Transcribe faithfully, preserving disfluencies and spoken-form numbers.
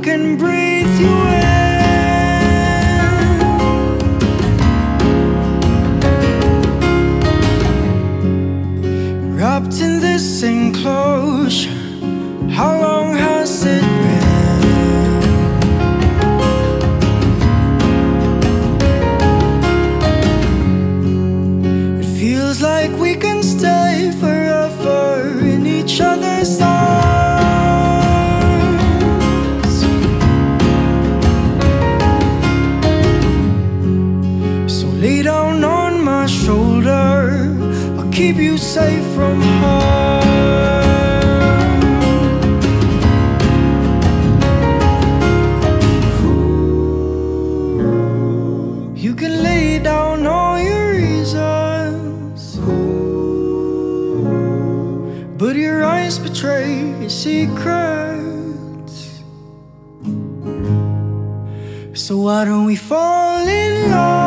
can breathe you in. Wrapped in this enclosure, how long has it been? It feels like we can stay forever in each other's arms. So lay down on my shoulder, I'll keep you safe from harm. You can lay down all your reasons, but your eyes betray your secrets. So why don't we fall in love?